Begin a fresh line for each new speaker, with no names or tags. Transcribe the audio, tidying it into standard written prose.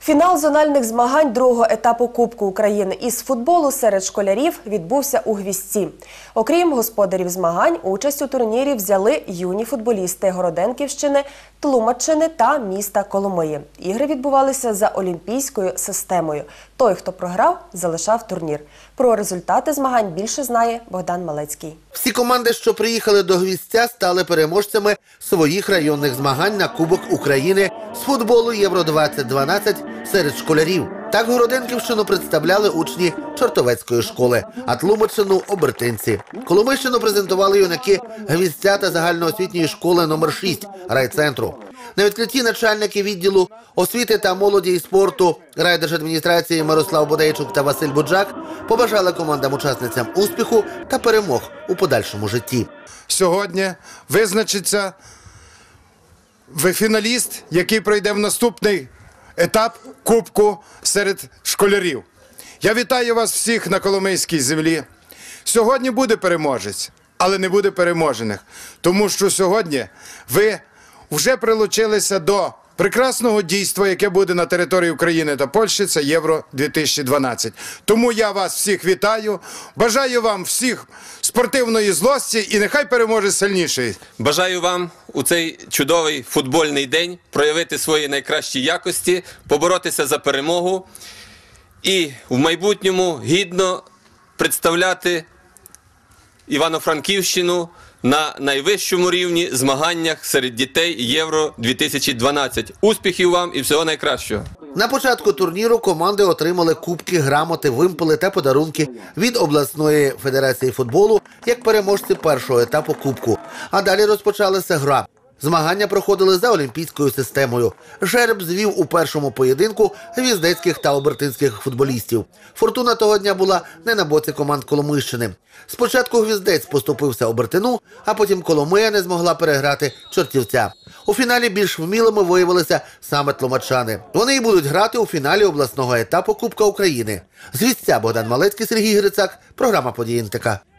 Фінал зональних змагань другого етапу Кубку України із футболу серед школярів відбувся у Гвіздці. Окрім господарів змагань, участь у турнірі взяли юні футболісти Городенківщини, Тлумаччини та міста Коломиї. Ігри відбувалися за олімпійською системою. Той, хто програв, залишав турнір. Про результати змагань більше знає Богдан Малецький.
Всі команди, що приїхали до Гвіздця, стали переможцями своїх районних змагань на Кубок України з футболу Євро-2012 серед школярів. Так Городенківщину представляли учні Чортовецької школи, а Тлумаччину – обертинці. Коломийщину презентували юнаки Гвіздця та загальноосвітньої школи номер 6 райцентру. На відкритті начальники відділу освіти та молоді і спорту райдержадміністрації Мирослав Бодейчук та Василь Буджак побажали командам-учасницям успіху та перемог у подальшому житті.
Сьогодні визначиться фіналіст, який пройде в наступний етап Кубку серед школярів. Я вітаю вас всіх на Коломийській землі. Сьогодні буде переможець, але не буде переможених, тому що сьогодні ви вже прилучилися до прекрасного дійства, яке буде на території України та Польщі, це Євро-2012. Тому я вас всіх вітаю, бажаю вам всіх спортивної злості і нехай переможе сильніший.
Бажаю вам у цей чудовий футбольний день проявити свої найкращі якості, поборотися за перемогу і в майбутньому гідно представляти Івано-Франківщину на найвищому рівні змаганнях серед дітей Євро-2012. Успіхів вам і всього найкращого!
На початку турніру команди отримали кубки, грамоти, вимпели та подарунки від обласної федерації футболу як переможці першого етапу Кубку. А далі розпочалася гра. Змагання проходили за олімпійською системою. Жереб звів у першому поєдинку гвіздецьких та обертинських футболістів. Фортуна того дня була не на боці команд Коломийщини. Спочатку Гвіздець поступився Обертину, а потім Коломия не змогла переграти Чортівця. У фіналі більш вмілими виявилися саме тлумачани. Вони і будуть грати у фіналі обласного етапу Кубка України. З Гвіздця Богдан Малецький, Сергій Грицак, програма «Події НТК».